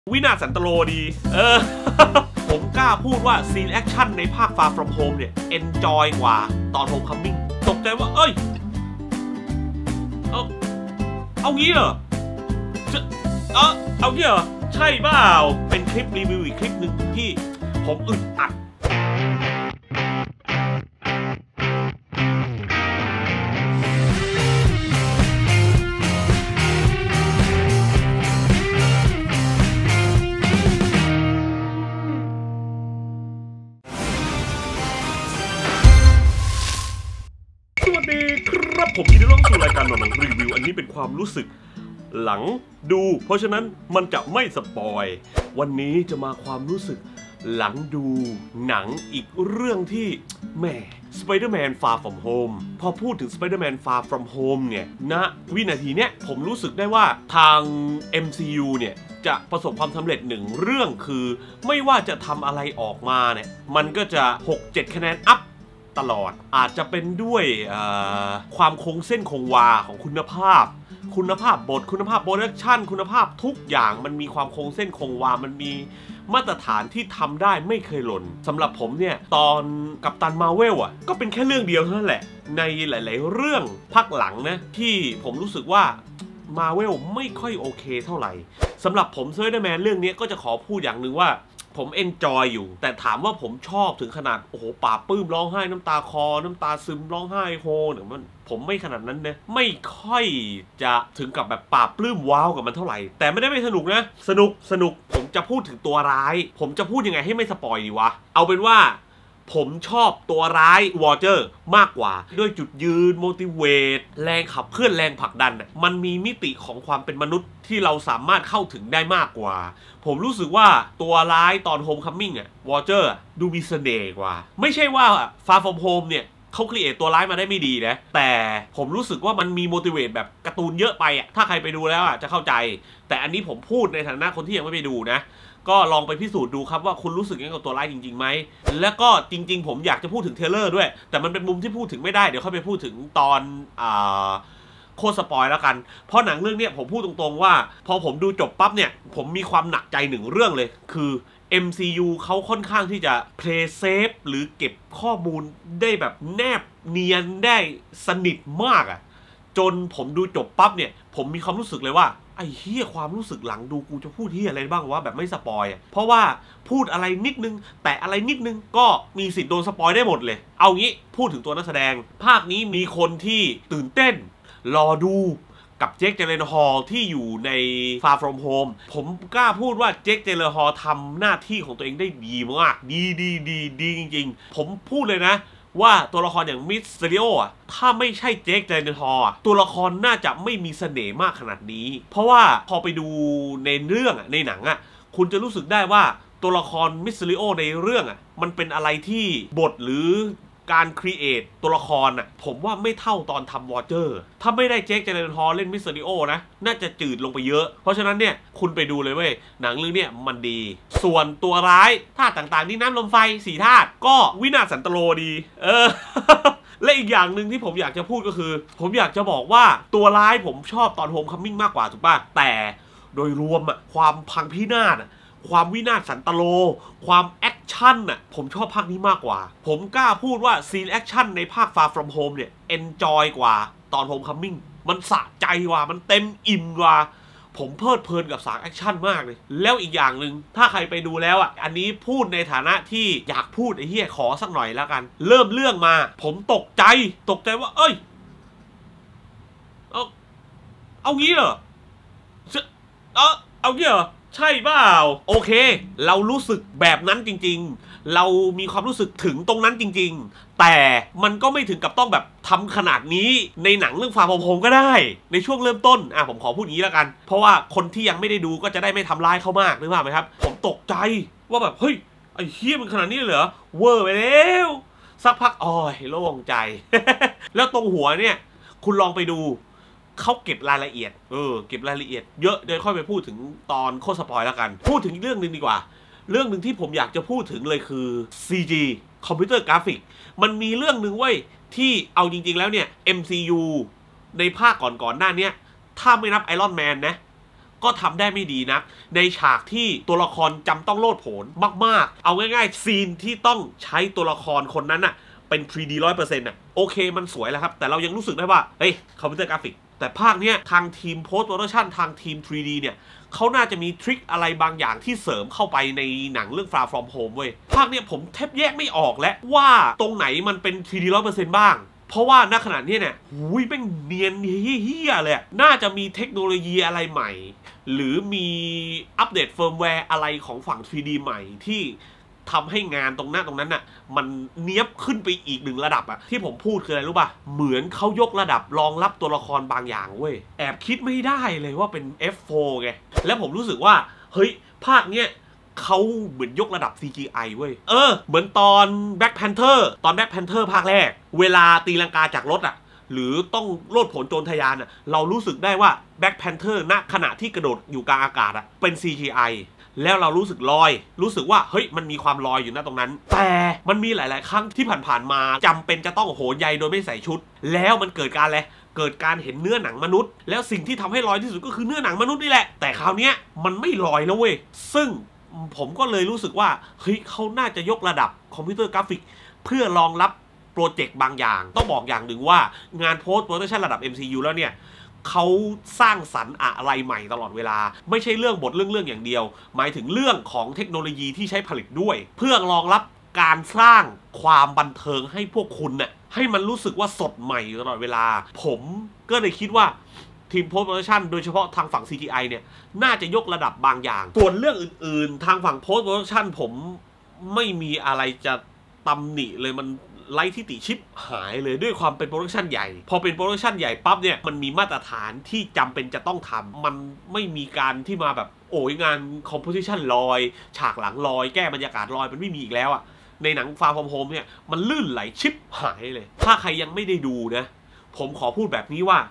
วินาศสันตโลดีผมกล้าพูดว่าซีนแอคชั่นในภาค Far From Home เนี่ยเอนจอยกว่าตอน Homecoming ตกใจว่าเอ้ยเอางี้เหรอเอางี้เหรอใช่เปล่าเป็นคลิปรีวิวอีกคลิปหนึ่งที่ผมอึดอัดครับผมยินดีต้อนรับสู่รายการหนังรีวิวอันนี้เป็นความรู้สึกหลังดูเพราะฉะนั้นมันจะไม่สปอยวันนี้จะมาความรู้สึกหลังดูหนังอีกเรื่องที่แหม Spider-Man Far From Home พอพูดถึง Spider-Man Far From Home เนี่ยณวินาทีเนี้ยผมรู้สึกได้ว่าทาง MCU เนี่ยจะประสบความสำเร็จหนึ่งเรื่องคือไม่ว่าจะทำอะไรออกมาเนี่ยมันก็จะ 6-7 คะแนนอัพตลอดอาจจะเป็นด้วยความคงเส้นคงวาของคุณภาพบทคุณภาพโปรดักชั่นคุณภาพทุกอย่างมันมีความคงเส้นคงวามันมีมาตรฐานที่ทำได้ไม่เคยหล่นสำหรับผมเนี่ยตอนกัปตันมาร์เวลอ่ะก็เป็นแค่เรื่องเดียวเท่านั้นแหละในหลายๆเรื่องพักหลังนะที่ผมรู้สึกว่ามาร์เวลไม่ค่อยโอเคเท่าไหร่สำหรับผมสไปเดอร์แมนเรื่องนี้ก็จะขอพูดอย่างหนึ่งว่าผมเอนจอยอยู่แต่ถามว่าผมชอบถึงขนาดโอ้โหปาปื้มร้องไห้น้ำตาคอน้ำตาซึมร้องไห้โฮเนี่ยมันผมไม่ขนาดนั้นนะไม่ค่อยจะถึงกับแบบปาปลื้มว้าวกับมันเท่าไหร่แต่ไม่ได้ไม่สนุกนะสนุกผมจะพูดถึงตัวร้ายผมจะพูดยังไงให้ไม่สปอยดีวะเอาเป็นว่าผมชอบตัวร้ายวอเจอร์มากกว่าด้วยจุดยืนโมติเวตแรงขับเคลื่อนแรงผลักดันมันมีมิติของความเป็นมนุษย์ที่เราสามารถเข้าถึงได้มากกว่าผมรู้สึกว่าตัวร้ายตอน Homecoming วอเจอร์ดูมีเสน่ห์กว่าไม่ใช่ว่า Far From Home เนี่ยเขาครีเอทตัวร้ายมาได้ไม่ดีนะแต่ผมรู้สึกว่ามันมีโมติเวตแบบการ์ตูนเยอะไปถ้าใครไปดูแล้วจะเข้าใจแต่อันนี้ผมพูดในฐานะคนที่ยังไม่ไปดูนะก็ลองไปพิสูจน์ดูครับว่าคุณรู้สึกยังไงกับตัวร้ายจริงๆไหมแล้วก็จริงๆผมอยากจะพูดถึงเทเลอร์ด้วยแต่มันเป็นมุมที่พูดถึงไม่ได้เดี๋ยวค่อยไปพูดถึงตอนโคตรสปอยแล้วกันเพราะหนังเรื่องนี้ผมพูดตรงๆว่าพอผมดูจบปั๊บเนี่ยผมมีความหนักใจหนึ่งเรื่องเลยคือ MCU เขาค่อนข้างที่จะ play safe หรือเก็บข้อมูลได้แบบแนบเนียนได้สนิทมากจนผมดูจบปั๊บเนี่ยผมมีความรู้สึกเลยว่าไอ้เหี้ยความรู้สึกหลังดูกูจะพูดเหี้ยอะไรบ้างวะแบบไม่สปอยเพราะว่าพูดอะไรนิดนึงแต่อะไรนิดนึงก็มีสิทธิ์โดนสปอยได้หมดเลยเอางี้พูดถึงตัวนักแสดงภาคนี้มีคนที่ตื่นเต้นรอดูกับเจค เจเลนฮอลที่อยู่ใน Far From Home ผมกล้าพูดว่าเจค เจเลนฮอลทำหน้าที่ของตัวเองได้ดีมากดีจริงๆผมพูดเลยนะว่าตัวละครอย่างมิสเตอริโอถ้าไม่ใช่เจค เจเลนฮอลตัวละครน่าจะไม่มีเสน่ห์มากขนาดนี้เพราะว่าพอไปดูในเรื่องในหนังคุณจะรู้สึกได้ว่าตัวละครมิสเตอริโอในเรื่องมันเป็นอะไรที่บทหรือการครีเอทตัวละครผมว่าไม่เท่าตอนทำวอเจอร์ถ้าไม่ได้เจค เจเลนฮอลเล่นมิสเตอริโอนะน่าจะจืดลงไปเยอะเพราะฉะนั้นเนี่ยคุณไปดูเลยเว้ยหนังเรื่องนี้มันดีส่วนตัวร้ายธาตุต่างๆนี่น้ำลมไฟ4ธาตุก็วินาศสันตโลดีและอีกอย่างหนึ่งที่ผมอยากจะพูดก็คือผมอยากจะบอกว่าตัวร้ายผมชอบตอนโฮมคัมมิ่งมากกว่าถูกป่ะแต่โดยรวมความพังพินาศความวินาศสันตโลความแอคชั่นผมชอบภาคนี้มากกว่าผมกล้าพูดว่าซีนแอคชั่นในภาค Far From Home เนี่ยเอนจอยกว่าตอน Homecoming มันสะใจกว่ามันเต็มอิ่มกว่าผมเพลิดเพลินกับฉากแอคชั่นมากเลยแล้วอีกอย่างหนึ่งถ้าใครไปดูแล้วอันนี้พูดในฐานะที่อยากพูดไอ้เหี้ยขอสักหน่อยแล้วกันเริ่มเรื่องมาผมตกใจว่าเอ้ยเอางี้เหรอเอางี้เหรอใช่เปล่าโอเคเรารู้สึกแบบนั้นจริงๆเรามีความรู้สึกถึงตรงนั้นจริงๆแต่มันก็ไม่ถึงกับต้องแบบทำขนาดนี้ในหนังเรื่องFar From Homeก็ได้ในช่วงเริ่มต้นผมขอพูดอย่างนี้แล้วกันเพราะว่าคนที่ยังไม่ได้ดูก็จะได้ไม่ทำร้ายเขามากนึกภาพไหมครับผมตกใจว่าแบบเฮ้ยไอ้เหี้ยมันขนาดนี้เลยเหรอเวอร์ไปแล้วสักพักโล่งใจ แล้วตรงหัวเนี่ยคุณลองไปดูเขาเก็บรายละเอียดเก็บรายละเอียดเยอะเดี๋ยวค่อยไปพูดถึงตอนโคตรสปอยแล้วกันพูดถึงเรื่องนึงดีกว่าเรื่องหนึ่งที่ผมอยากจะพูดถึงเลยคือ CG คอมพิวเตอร์กราฟิกมันมีเรื่องหนึ่งเว้ยที่เอาจริงๆแล้วเนี่ย MCU ในภาคก่อนหน้านี้ถ้าไม่นับไอรอนแมนนะก็ทำได้ไม่ดีนะในฉากที่ตัวละครจำต้องโลดโผนมากๆเอาง่ายๆซีนที่ต้องใช้ตัวละครคนนั้นอะเป็น 3D 100%น่ะโอเคมันสวยแล้วครับแต่เรายังรู้สึกได้ว่าเฮ้ยคอมพิวเตอร์กราฟิกแต่ภาคเนี้ยทางทีมโพสต์โปรดักชันทางทีม 3D เนี่ยเขาน่าจะมีทริคอะไรบางอย่างที่เสริมเข้าไปในหนังเรื่อง Far From Home เว้ยภาคเนี้ยผมแทบแยกไม่ออกแล้วว่าตรงไหนมันเป็น 3D 100% บ้างเพราะว่าณขณะนี้เนี่ยหุยแม่งเนียนเฮี้ยเลยน่าจะมีเทคโนโลยีอะไรใหม่หรือมีอัปเดตเฟิร์มแวร์อะไรของฝั่ง 3D ใหม่ที่ทำให้งานตรงนั้นน่ะมันเนี้ยบขึ้นไปอีกหนึ่งระดับอะที่ผมพูดคืออะไรรู้ป่ะเหมือนเขายกระดับรองรับตัวละครบางอย่างเว้ยแอบคิดไม่ได้เลยว่าเป็น F4 ไงแล้วผมรู้สึกว่าเฮ้ยภาคเนี้ยเขาเหมือนยกระดับ CGI เว้ยเหมือนตอน Black Panther ภาคแรกเวลาตีลังกาจากรถอะหรือต้องโลดโผนโจรทะยานอะเรารู้สึกได้ว่า Black Panther ณขณะที่กระโดดอยู่กลางอากาศอะเป็น CGIแล้วเรารู้สึกลอยรู้สึกว่าเฮ้ยมันมีความลอยอยู่นะตรงนั้นแต่มันมีหลายๆครั้งที่ผ่านๆมาจำเป็นจะต้องโหนใยโดยไม่ใส่ชุดแล้วมันเกิดการอะไรเกิดการเห็นเนื้อหนังมนุษย์แล้วสิ่งที่ทำให้ลอยที่สุดก็คือเนื้อหนังมนุษย์นี่แหละแต่คราวนี้มันไม่ลอยแล้วเว้ยซึ่งผมก็เลยรู้สึกว่าเฮ้ยเขาน่าจะยกระดับคอมพิวเตอร์กราฟิกเพื่อรองรับโปรเจกต์บางอย่างต้องบอกอย่างหนึ่งว่างานโพสต์โปรดักชั่นระดับ MCU แล้วเนี่ยเขาสร้างสรรค์อะไรใหม่ตลอดเวลาไม่ใช่เรื่องบทเรื่องอย่างเดียวหมายถึงเรื่องของเทคโนโลยีที่ใช้ผลิตด้วยเพื่อรองรับการสร้างความบันเทิงให้พวกคุณน่ะให้มันรู้สึกว่าสดใหม่ตลอดเวลาผมก็เลยคิดว่าทีมโพสต์โปรดักชั่นโดยเฉพาะทางฝั่ง CGI เนี่ยน่าจะยกระดับบางอย่างส่วนเรื่องอื่นๆทางฝั่งโพสต์โปรดักชั่นผมไม่มีอะไรจะตำหนิเลยมันไร้ที่ติชิปหายเลยด้วยความเป็นโปรดักชันใหญ่พอเป็นโปรดักชันใหญ่ปั๊บเนี่ยมันมีมาตรฐานที่จำเป็นจะต้องทำมันไม่มีการที่มาแบบโอ้ยงานคอมโพสิชันลอยฉากหลังลอยแก้บรรยากาศลอยมันไม่มีอีกแล้วอะในหนัง Far From Home เนี่ยมันลื่นไหลชิปหายเลยถ้าใครยังไม่ได้ดูนะผมขอพูดแบบนี้ว่า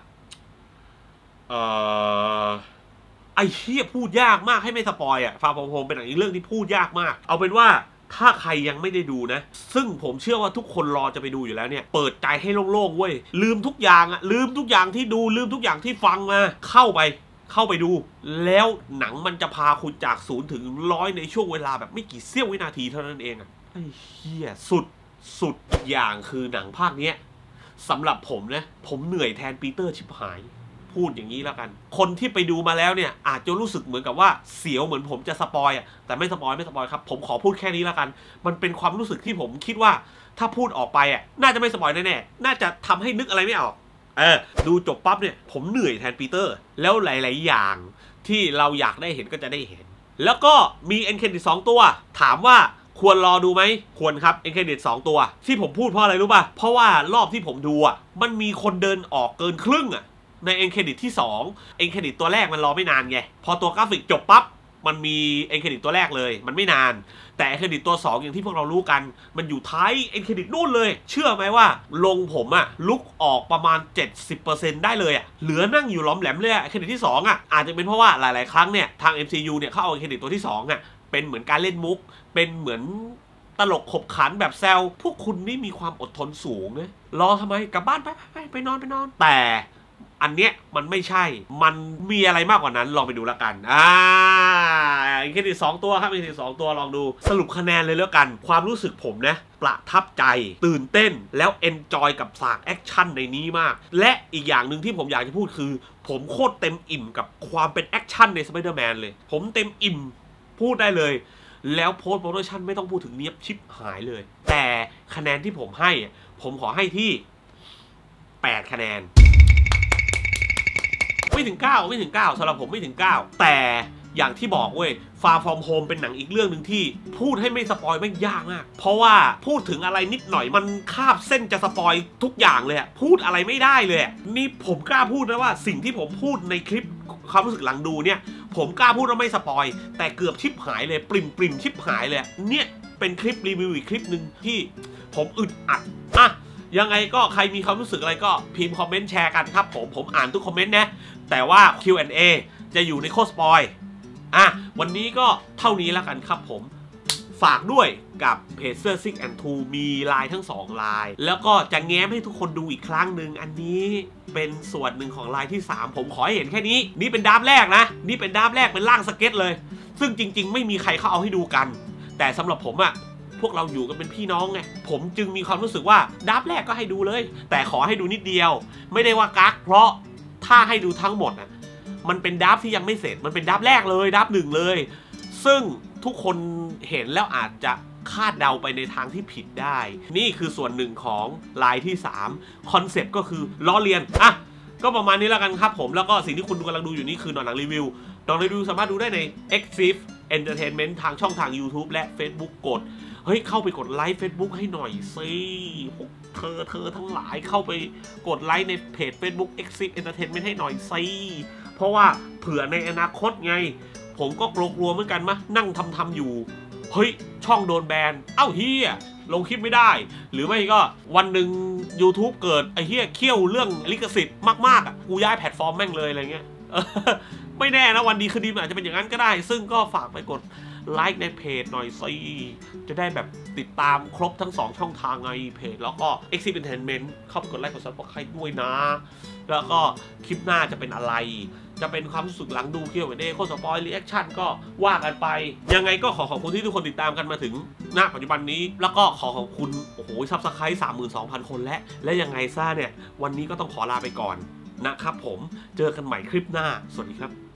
ไอ้เหี้ยพูดยากมากให้ไม่สปอยอะ Far From Home เป็นหนังอีกเรื่องที่พูดยากมากเอาเป็นว่าถ้าใครยังไม่ได้ดูนะซึ่งผมเชื่อว่าทุกคนรอจะไปดูอยู่แล้วเนี่ยเปิดใจให้โล่งๆเว้ยลืมทุกอย่างอะลืมทุกอย่างที่ดูลืมทุกอย่างที่ฟังมาเข้าไปดูแล้วหนังมันจะพาคุณจาก0 ถึง 100ในช่วงเวลาแบบไม่กี่เสี้ยววินาทีเท่านั้นเองอะไอ้เหี้ยสุดอย่างคือหนังภาคเนี้ยสำหรับผมนะผมเหนื่อยแทนปีเตอร์ชิบหายพูดอย่างนี้แล้วกันคนที่ไปดูมาแล้วเนี่ยอาจจะรู้สึกเหมือนกับว่าเสียวเหมือนผมจะสปอยอ่ะแต่ไม่สปอยครับผมขอพูดแค่นี้แล้วกันมันเป็นความรู้สึกที่ผมคิดว่าถ้าพูดออกไปอ่ะน่าจะไม่สปอยแน่ๆน่าจะทำให้นึกอะไรไม่ออกดูจบปั๊บเนี่ยผมเหนื่อยแทนปีเตอร์แล้วหลายๆอย่างที่เราอยากได้เห็นก็จะได้เห็นแล้วก็มีเอ็นเครดิต2ตัวถามว่าควรรอดูไหมควรครับเอ็นเครดิต2ตัวที่ผมพูดเพราะอะไรรู้ป่ะเพราะว่ารอบที่ผมดูอ่ะมันมีคนเดินออกเกินครึ่งอ่ะในเอ็นเครดิตที่2เอ็นเครดิตตัวแรกมันรอไม่นานไงพอตัวกราฟิกจบปั๊บมันมีเอ็นเครดิตตัวแรกเลยมันไม่นานแต่เอ็นเครดิตตัว2อย่างที่พวกเรารู้กันมันอยู่ท้ายเอ็นเครดิตนู่นเลยเชื่อไหมว่าลงผมอะลุกออกประมาณ 70% ได้เลยอะเหลือนั่งอยู่ล้อมแหลมเลยอะเอ็นเครดิตที่2อะอาจจะเป็นเพราะว่าหลายๆครั้งเนี่ยทาง MCU เนี่ยเขาเอาเอ็นเครดิตตัวที่2อะเป็นเหมือนการเล่นมุกเป็นเหมือนตลกขบขันแบบแซวพวกคุณนี่มีความอดทนสูงนะรอทำไมกลับบ้านไปนอนแต่อันเนี้ยมันไม่ใช่มันมีอะไรมากกว่านั้นลองไปดูแล้วกันเครดิต2ตัวครับเครดิต2ตัวลองดูสรุปคะแนนเลยแล้วกันความรู้สึกผมนะประทับใจตื่นเต้นแล้วเอนจอยกับฉากแอคชั่นในนี้มากและอีกอย่างหนึ่งที่ผมอยากจะพูดคือผมโคตรเต็มอิ่มกับความเป็นแอคชั่นใน Spider-Man เลยผมเต็มอิ่มพูดได้เลยแล้วโพสต์โปรดักชั่นไม่ต้องพูดถึงเนียบชิบหายเลยแต่คะแนนที่ผมให้ผมขอให้ที่8 คะแนนไม่ถึง9สำหรับผมไม่ถึง9แต่อย่างที่บอกเว้ย Far From Home เป็นหนังอีกเรื่องหนึ่งที่พูดให้ไม่สปอยไม่ยากมากเพราะว่าพูดถึงอะไรนิดหน่อยมันคาบเส้นจะสปอยทุกอย่างเลยพูดอะไรไม่ได้เลยนี่ผมกล้าพูดนะว่าสิ่งที่ผมพูดในคลิปความรู้สึกหลังดูเนี่ยผมกล้าพูดว่าไม่สปอยแต่เกือบชิบหายเลยปริมชิบหายเลยเนี่ยเป็นคลิปรีวิวอีกคลิปหนึ่งที่ผมอึดอัดยังไงก็ใครมีความรู้สึกอะไรก็พิมพ์คอมเมนต์แชร์กันครับผมอ่านทุกคอมเมนต์นะแต่ว่า Q&A จะอยู่ในโค้ดสปอยวันนี้ก็เท่านี้แล้วกันครับผมฝากด้วยกับเพจเสื้อซิกแอนทูมีลายทั้ง2ลายแล้วก็จะแง้มให้ทุกคนดูอีกครั้งหนึ่งอันนี้เป็นส่วนหนึ่งของลายที่3ผมขอให้เห็นแค่นี้นี่เป็นดับแรกนะนี่เป็นดับแรกเป็นร่างสเก็ตเลยซึ่งจริงๆไม่มีใครเขาเอาให้ดูกันแต่สำหรับผมอะพวกเราอยู่กันเป็นพี่น้องไงผมจึงมีความรู้สึกว่าดับแรกก็ให้ดูเลยแต่ขอให้ดูนิดเดียวไม่ได้ว่ากักเพราะถ้าให้ดูทั้งหมดอะมันเป็นดับที่ยังไม่เสร็จมันเป็นดับแรกเลยดับ1เลยซึ่งทุกคนเห็นแล้วอาจจะคาดเดาไปในทางที่ผิดได้นี่คือส่วนหนึ่งของลายที่3คอนเซปต์ก็คือล้อเลียนอ่ะก็ประมาณนี้แล้วกันครับผมแล้วก็สิ่งที่คุณกำลังดูอยู่นี่คือหนังรีวิวหนังรีวิวสามารถดูได้ใน Exif Entertainment ทางช่องทาง YouTube และ Facebook กดเฮ้ยเข้าไปกดไลค์ Facebook ให้หน่อยสิเธอทั้งหลายเข้าไปกดไลค์ในเพจ Facebook Exif Entertainment ให้หน่อยสิเพราะว่าเผื่อในอนาคตไงผมก็กลัวเหมือนกันมะนั่งทำอยู่เฮ้ยช่องโดนแบนเอ้าเฮียลงคลิปไม่ได้หรือไม่ก็วันหนึ่ง YouTube เกิดไอ้เฮียเคี่ยวเรื่องลิขสิทธิ์มากๆอ่ะกูย้ายแพลตฟอร์มแม่งเลยอะไรเงี้ยไม่แน่นะวันดีคืนดีอาจจะเป็นอย่างนั้นก็ได้ซึ่งก็ฝากไปกดไลค์ในเพจหน่อยสิจะได้แบบติดตามครบทั้ง2ช่องทางไงเพจแล้วก็ Exif Entertainment เข้าไปกดไลค์กด Subscribe ด้วยนะแล้วก็คลิปหน้าจะเป็นอะไรจะเป็นความรู้สึกหลังดูเกี่ยวกับโคสปอยรีแอคชั่นก็ว่ากันไปยังไงก็ขอบคุณที่ทุกคนติดตามกันมาถึงณปัจจุบันนี้แล้วก็ขอบคุณโอ้โหซับสไครต์ 32,000 คนและยังไงซ่าเนี่ยวันนี้ก็ต้องขอลาไปก่อนนะครับผมเจอกันใหม่คลิปหน้าสวัสดีครับ